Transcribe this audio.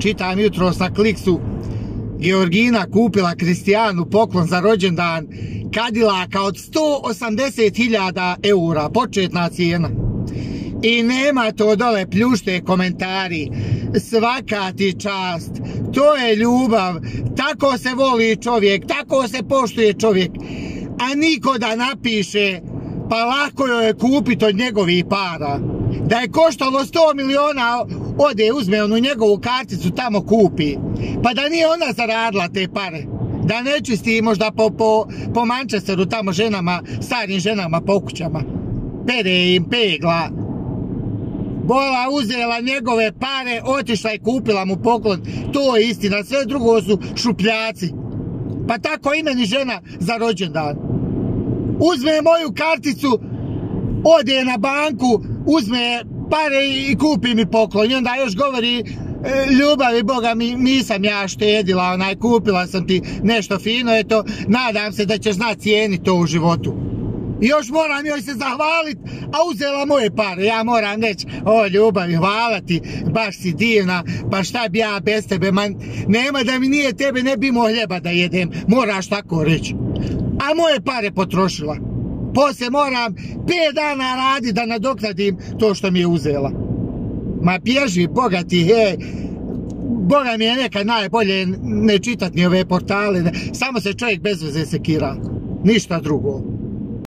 čitam jutros na Kliksu, Georgina kupila Kristijanu poklon za rođendan Kadilaka od 180.000 eura, početna cijena. I nema to dole pljušte komentari, svaka ti čast, to je ljubav, tako se voli čovjek, tako se poštuje čovjek, a niko da napiše, pa lako joj je kupiti od njegovih para. Da je koštalo 100 miliona, ode uzme onu njegovu karticu, tamo kupi. Pa da nije ona zaradila te pare. Da ne čisti možda po Manchesteru tamo ženama, starim ženama po kućama. Pere im pegla. Bola uzela njegove pare, otišla i kupila mu poklon. To je istina, sve drugo su šupljaci. Pa tako i meni žena za rođendan. Uzme moju karticu, ode na banku, uzme pare i kupi mi poklon. I onda još govori, ljubavi Boga mi nisam ja štedila, kupila sam ti nešto fino, eto, nadam se da ćeš znati cijeniti to u životu. I još moram joj se zahvaliti, a uzela moje pare. Ja moram reći, o ljubavi, hvala ti, baš si divna, pa šta bi ja bez tebe, nema da mi nije tebe, ne bi imao hljeba da jedem, moraš tako reći. A moje pare potrošila. Poslije moram 5 dana raditi da nadoknadim to što mi je uzela. Ma bježi, Boga ti, Boga mi je nekad najbolje ne čitati ni ove portale, samo se čovjek bez veze sekira, ništa drugo.